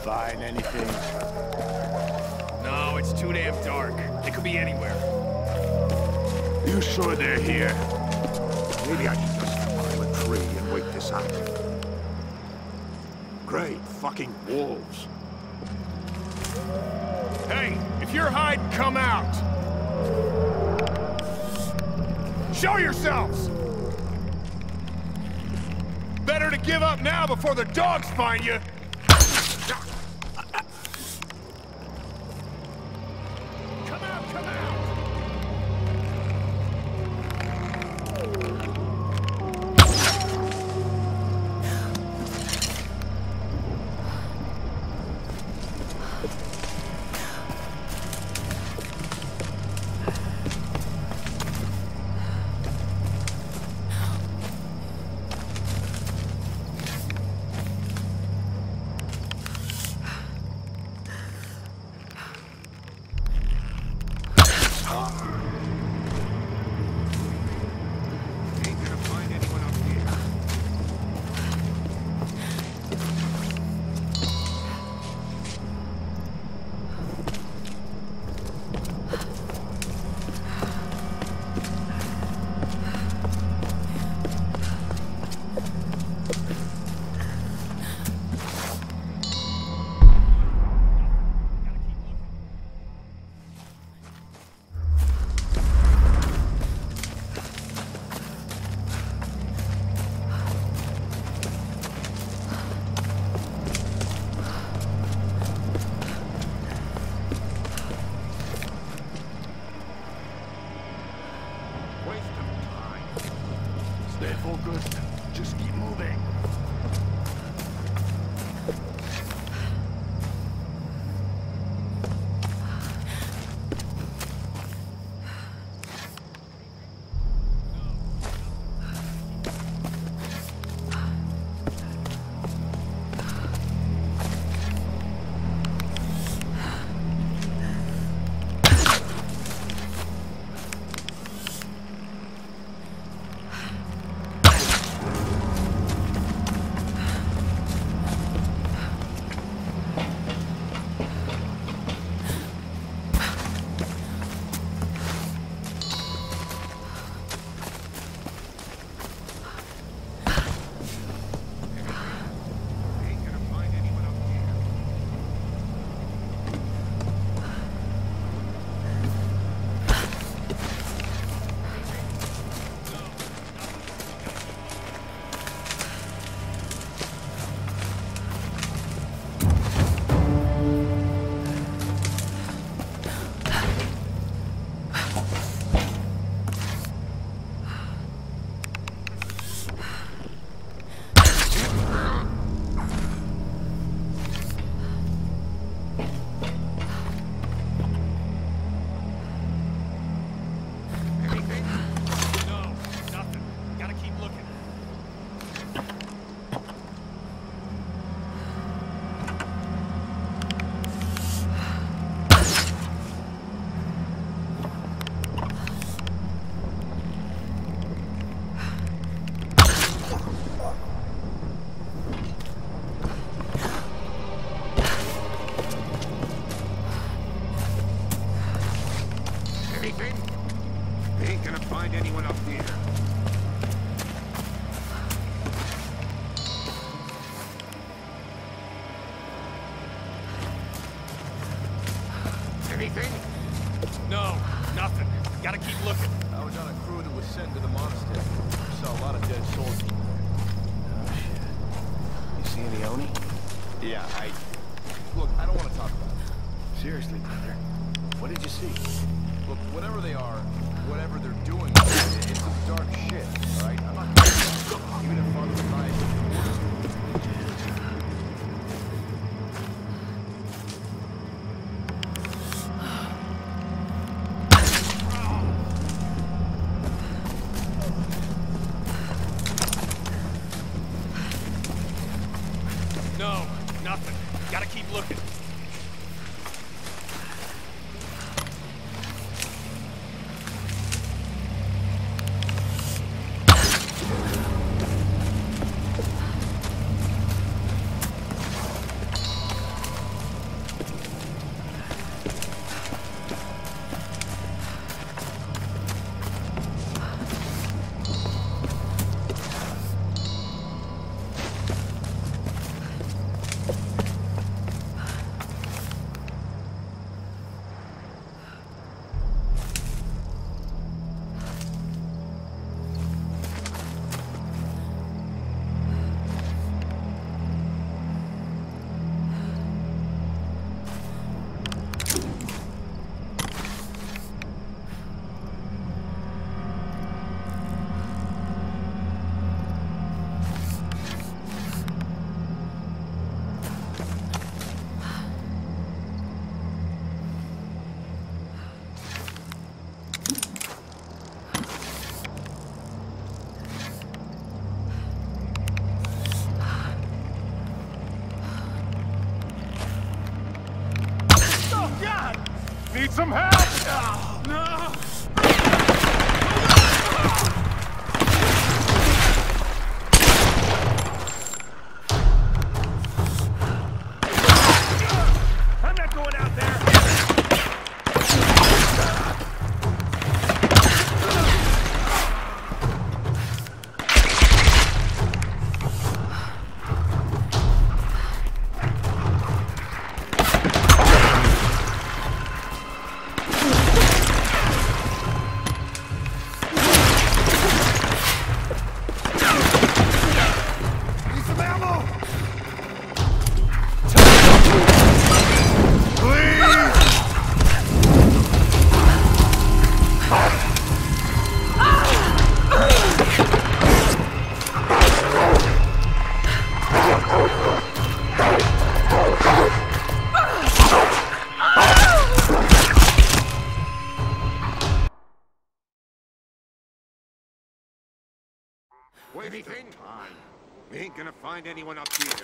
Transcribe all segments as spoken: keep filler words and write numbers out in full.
Find anything? No, it's too damn dark. They could be anywhere. You sure they're here? Maybe I should just climb a tree and wait this out. Great fucking wolves. Hey, if you're hiding, come out! Show yourselves! Better to give up now before the dogs find you! Come out, come out! Stay focused. Just keep moving. Anything? No, nothing. Gotta keep looking. I was on a crew that was sent to the monastery. Saw a lot of dead soldiers. Oh, shit. You see any Oni? Yeah, I... Look, I don't want to talk about it. Seriously, brother. What did you see? Look, whatever they are, whatever they're doing, it's some dark shit, alright? I'm not kidding. Even if Father Elias No, nothing. Gotta keep looking. Need some help? No! I'm not going out there. Anything? Fine. We ain't gonna find anyone up here.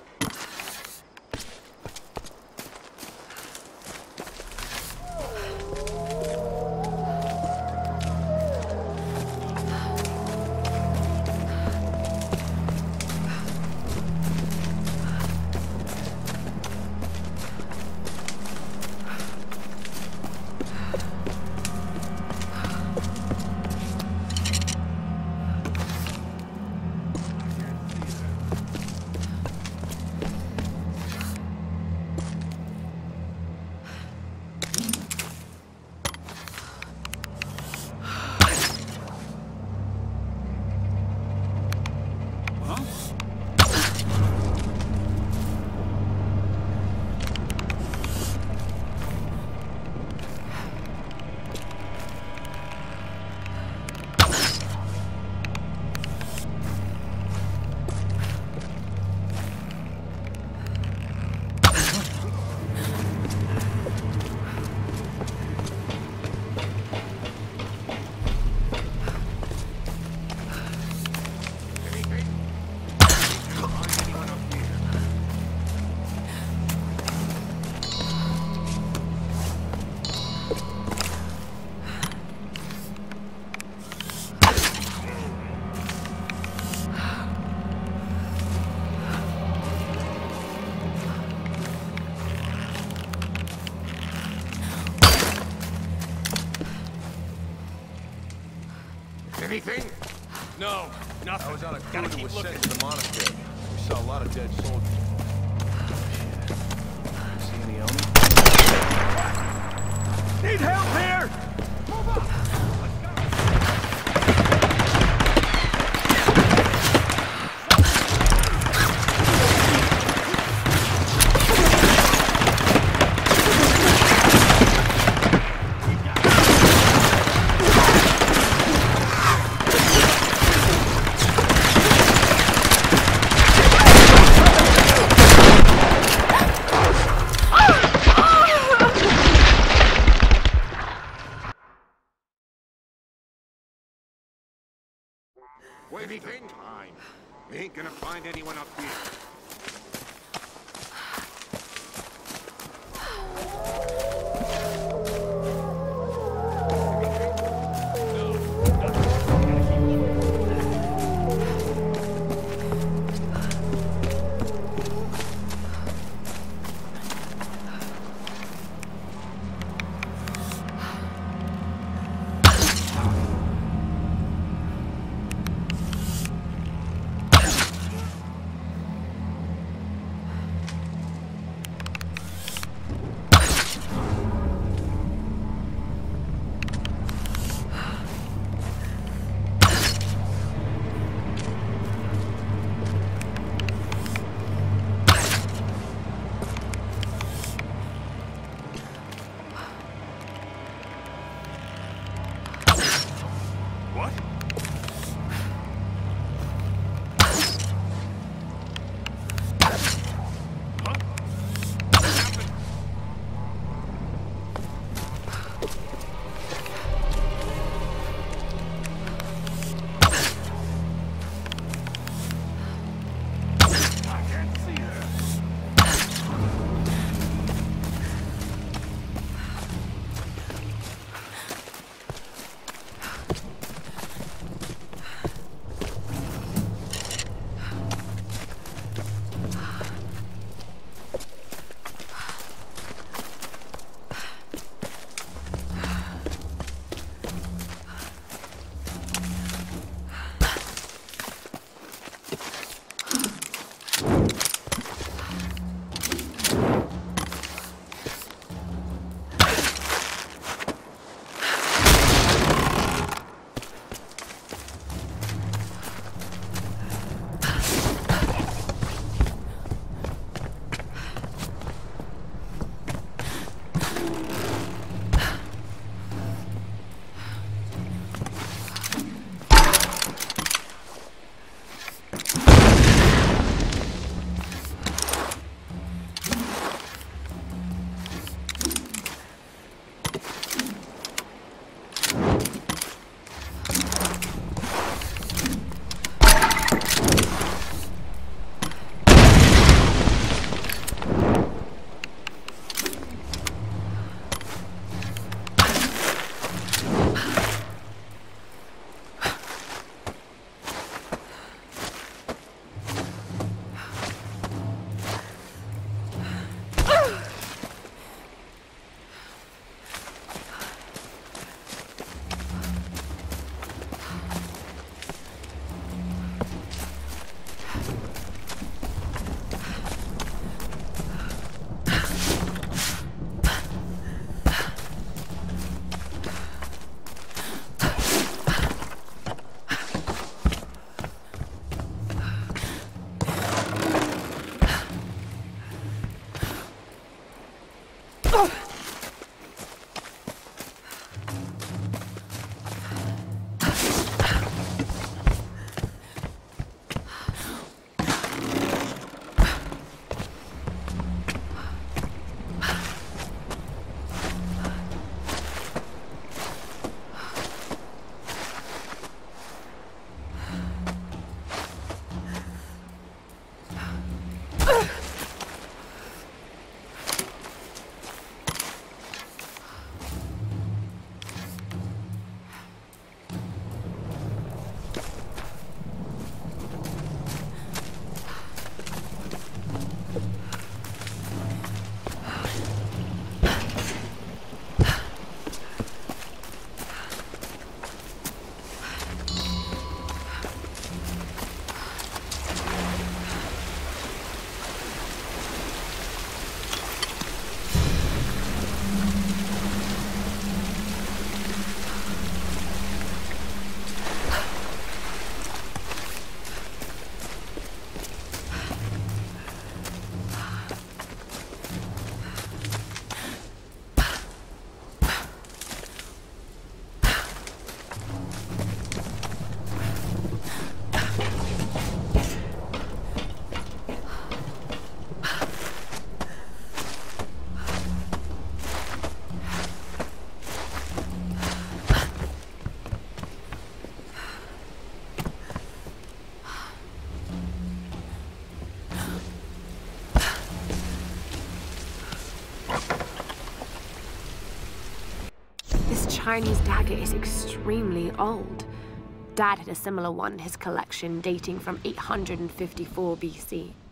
Anything? No, nothing. I was on a Gotta crew that keep was looking. sent to the monastery. We saw a lot of dead soldiers. See any element? Need help here! Anything? Fine. We ain't gonna find anyone up here. Chinese dagger is extremely old. Dad had a similar one in his collection dating from eight hundred fifty-four B C.